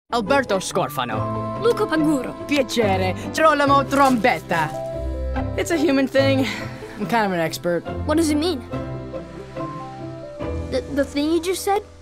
Alberto Scorfano. Luca Paguro. Piacere. Girolamo Trombetta. It's a human thing. I'm kind of an expert. What does it mean? The thing you just said?